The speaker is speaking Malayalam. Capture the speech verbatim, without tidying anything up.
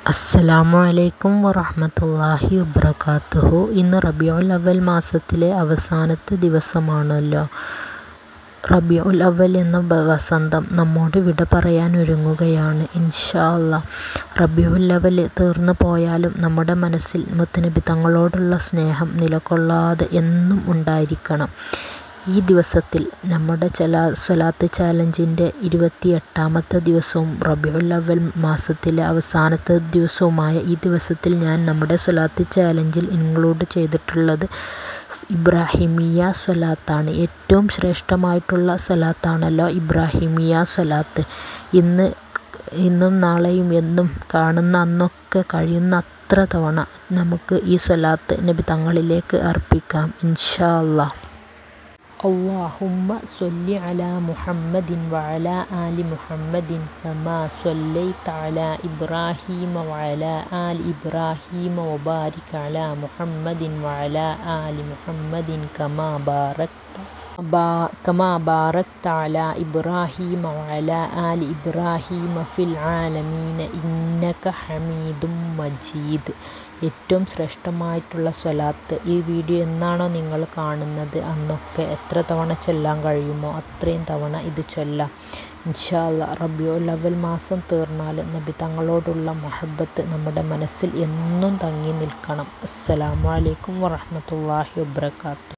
അസ്സലാമു അലൈക്കും വറഹ്മത്തുള്ളാഹി വബറകാതുഹു. ഇന്ന് റബീഉൽ അവ്വൽ മാസത്തിലെ അവസാനത്തെ ദിവസമാണല്ലോ. റബീഉൽ അവ്വൽ എന്ന വസന്തം നമ്മോട് വിട പറയാൻ ഒരുങ്ങുകയാണ് ഇൻഷാ അല്ലാഹ്. റബീഉൽ അവ്വൽ തീർന്നു പോയാലും നമ്മുടെ മനസ്സിൽ മുത്തുനബി തങ്ങളോടുള്ള സ്നേഹം നിലകൊള്ളാതെ എന്നും ഉണ്ടായിരിക്കണം. ഈ ദിവസത്തിൽ നമ്മുടെ ചലാ സ്വലാത്ത് ചാലഞ്ചിൻ്റെ ഇരുപത്തി എട്ടാമത്തെ ദിവസവും റബീഉൽ അവ്വൽ മാസത്തിലെ അവസാനത്തെ ദിവസവുമായ ഈ ദിവസത്തിൽ ഞാൻ നമ്മുടെ സ്വലാത്ത് ചാലഞ്ചിൽ ഇൻക്ലൂഡ് ചെയ്തിട്ടുള്ളത് ഇബ്രാഹിമിയ സ്വലാത്താണ്. ഏറ്റവും ശ്രേഷ്ഠമായിട്ടുള്ള സ്വലാത്താണല്ലോ ഇബ്രാഹിമിയ സ്വലാത്ത്. ഇന്ന് ഇന്നും നാളെയും എന്നും കാണുന്ന അന്നൊക്കെ കഴിയുന്ന അത്ര തവണ നമുക്ക് ഈ സ്വലാത്ത് നബി തങ്ങളിലേക്ക് അർപ്പിക്കാം ഇൻഷാ അല്ലാഹ്. اللهم صل على محمد وعلى آل محمد كما صليت على إبراهيم وعلى آل إبراهيم وبارك على محمد وعلى آل محمد كما باركت كما باركت على إبراهيم وعلى آل إبراهيم في العالمين إنك حميد مجيد. ഏറ്റവും ശ്രേഷ്ഠമായിട്ടുള്ള സ്വലാത്ത്. ഈ വീഡിയോ എന്നാണോ നിങ്ങൾ കാണുന്നത് അന്നൊക്കെ എത്ര തവണ ചൊല്ലാൻ കഴിയുമോ അത്രയും തവണ ഇത് ചൊല്ലാം ഇൻഷാ അല്ലാഹ്. റബീഉൽ അവ്വൽ മാസം തീർന്നാൽ നബി തങ്ങളോടുള്ള മഹബത്ത് നമ്മുടെ മനസ്സിൽ എന്നും തങ്ങി നിൽക്കണം. അസ്സലാമു അലൈക്കും വറഹ്മത്തുള്ളാഹി വബറകാതുഹു.